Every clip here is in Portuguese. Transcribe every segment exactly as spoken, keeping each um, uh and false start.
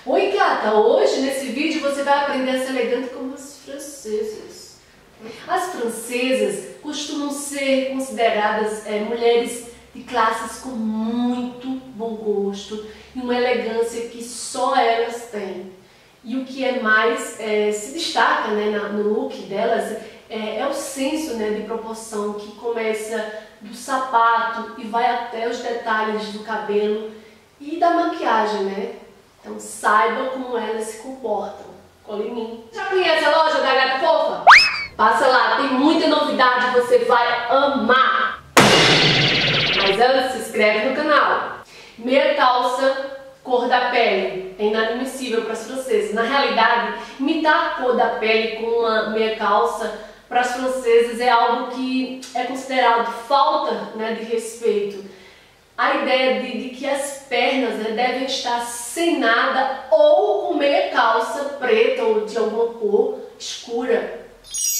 Oi gata, hoje nesse vídeo você vai aprender a ser elegante como as francesas. As francesas costumam ser consideradas é, mulheres de classes com muito bom gosto e uma elegância que só elas têm. E o que é mais é, se destaca, né, na, no look delas é, é o senso, né, de proporção que começa do sapato e vai até os detalhes do cabelo e da maquiagem, né? Então saiba como elas se comportam. Cola em mim. Já conhece a loja da Gata Fofa? Passa lá, tem muita novidade, você vai amar! Mas antes, se inscreve no canal. Meia calça cor da pele, é inadmissível para as francesas. Na realidade, imitar a cor da pele com uma meia calça para as francesas é algo que é considerado falta, né, de respeito. A ideia de, de que as pernas, né, devem estar sem nada ou com meia calça preta ou de alguma cor escura.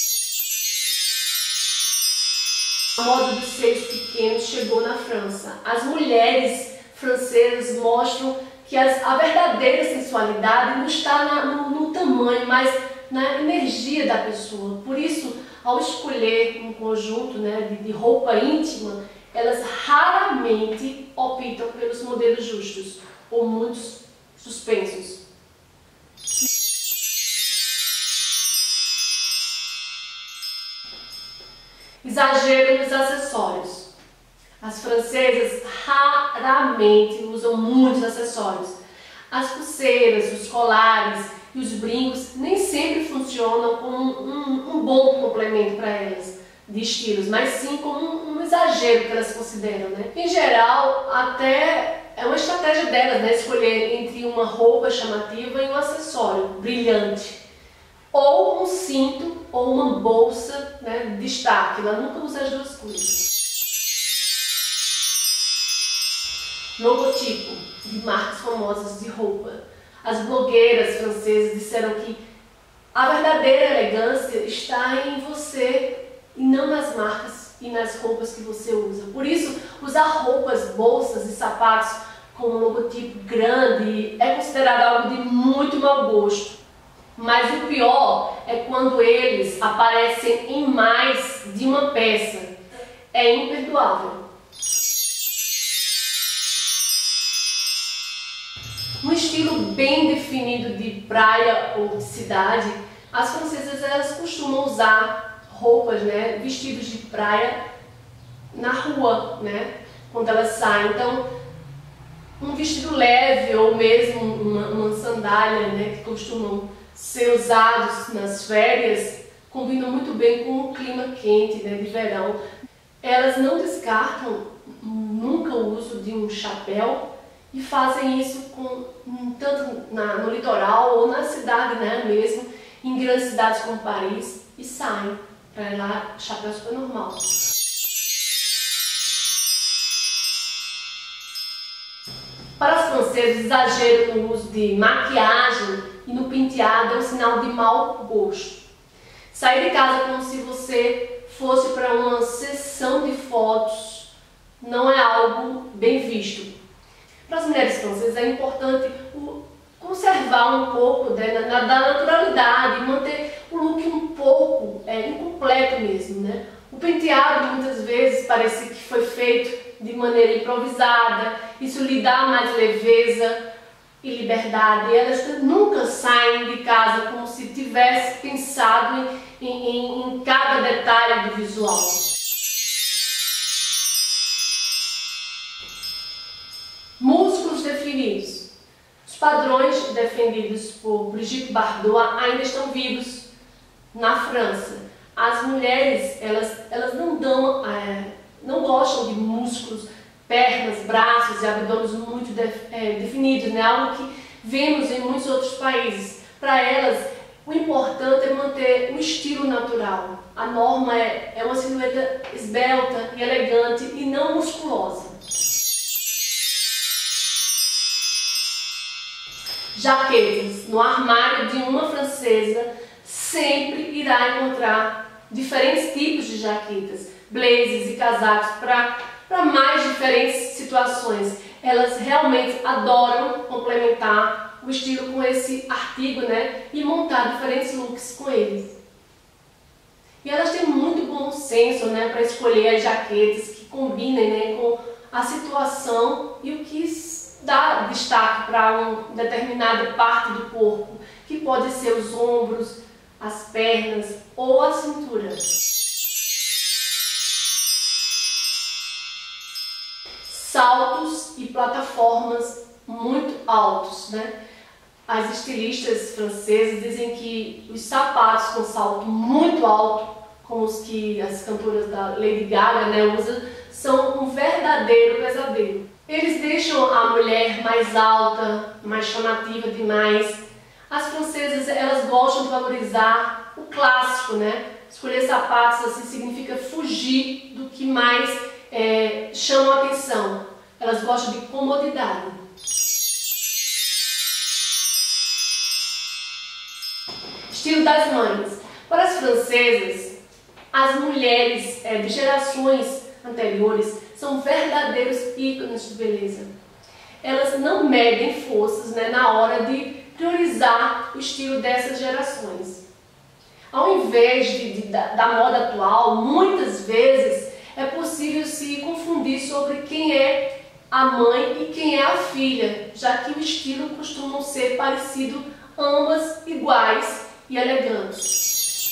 A moda dos seios pequenos chegou na França. As mulheres francesas mostram que as, a verdadeira sensualidade não está na, no, no tamanho, mas na energia da pessoa. Por isso, ao escolher um conjunto, né, de, de roupa íntima, elas raramente optam pelos modelos justos ou muitos suspensos. Exagero nos acessórios. As francesas raramente usam muitos acessórios. As pulseiras, os colares e os brincos nem sempre funcionam como um, um, um bom complemento para elas de estilos, mas sim como um, um exagero que elas consideram, né? Em geral, até é uma estratégia delas, né, escolher entre uma roupa chamativa e um acessório brilhante, ou um cinto ou uma bolsa, né, de destaque. Ela nunca usa as duas coisas. Logotipo de marcas famosas de roupa. As blogueiras francesas disseram que a verdadeira elegância está em você e não nas marcas e nas roupas que você usa. Por isso, usar roupas, bolsas e sapatos com um logotipo grande é considerado algo de muito mau gosto. Mas o pior é quando eles aparecem em mais de uma peça. É imperdoável. Um estilo bem definido de praia ou de cidade, as francesas elas costumam usar roupas, né, vestidos de praia na rua, né, quando elas saem. Então, um vestido leve ou mesmo uma, uma sandália, né, que costumam ser usados nas férias, combinam muito bem com o clima quente, né, de verão. Elas não descartam nunca o uso de um chapéu e fazem isso com, tanto na, no litoral ou na cidade, né, mesmo, em grandes cidades como Paris, e saem. Para lá, chapéu super normal. Para as francesas, exagero no uso de maquiagem e no penteado é um sinal de mau gosto. Sair de casa como se você fosse para uma sessão de fotos não é algo bem visto. Para as mulheres francesas é importante o, conservar um pouco, né, da, da naturalidade, manter o look um pouco é, incompleto mesmo, né? O penteado muitas vezes parece que foi feito de maneira improvisada, isso lhe dá mais leveza e liberdade. E elas nunca saem de casa como se tivesse pensado em, em, em cada detalhe do visual. Músculos definidos. Os padrões defendidos por Brigitte Bardot ainda estão vivos na França. As mulheres, elas, elas não dão, é, não gostam de músculos, pernas, braços e abdômenes muito def, é, definidos, né? Algo que vemos em muitos outros países. Para elas, o importante é manter um estilo natural. A norma é, é uma silhueta esbelta e elegante e não musculosa. Jaquetas. No armário de uma francesa sempre irá encontrar diferentes tipos de jaquetas, blazers e casacos para mais diferentes situações. Elas realmente adoram complementar o estilo com esse artigo, né? E montar diferentes looks com eles. E elas têm muito bom senso, né? Para escolher as jaquetas que combinem, né? Com a situação e o que dá destaque para uma determinada parte do corpo, que pode ser os ombros, as pernas ou a cintura. Saltos e plataformas muito altos, né? As estilistas francesas dizem que os sapatos com salto muito alto, como os que as cantoras da Lady Gaga, né, usam, são um verdadeiro pesadelo. Eles deixam a mulher mais alta, mais chamativa demais. As francesas, elas gostam de valorizar o clássico, né? Escolher sapatos assim significa fugir do que mais é, chama a atenção. Elas gostam de comodidade. Estilo das mães. Para as francesas, as mulheres é, de gerações anteriores são verdadeiros ícones de beleza. Elas não medem forças, né, na hora de priorizar o estilo dessas gerações. Ao invés de, de, da, da moda atual, muitas vezes é possível se confundir sobre quem é a mãe e quem é a filha, já que o estilo costuma ser parecido, ambas iguais e elegantes.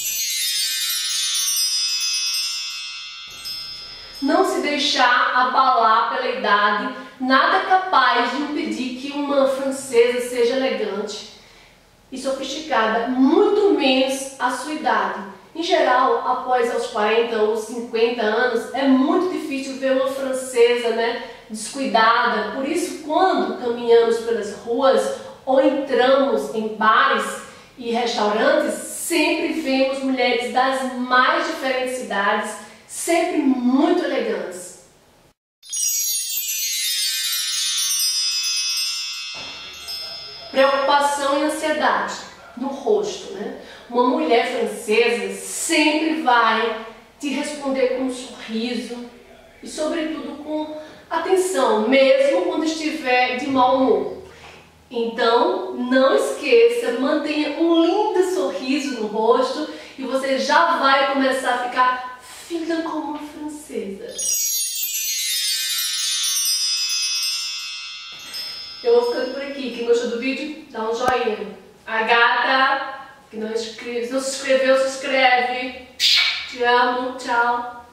Não se deixar abalar pela idade, nada é capaz de impedir que uma francesa seja elegante e sofisticada, muito menos a sua idade. Em geral, após aos quarenta ou cinquenta anos, é muito difícil ver uma francesa, né, descuidada. Por isso, quando caminhamos pelas ruas ou entramos em bares e restaurantes, sempre vemos mulheres das mais diferentes idades, sempre muito elegantes. Preocupação e ansiedade no rosto, né? Uma mulher francesa sempre vai te responder com um sorriso e, sobretudo, com atenção, mesmo quando estiver de mau humor. Então, não esqueça, mantenha um lindo sorriso no rosto e você já vai começar a ficar fina como uma francesa. Eu vou ficando por aqui. Quem gostou do vídeo, dá um joinha. A gata que não, inscreve, não se inscreveu, se inscreve. Te amo, tchau.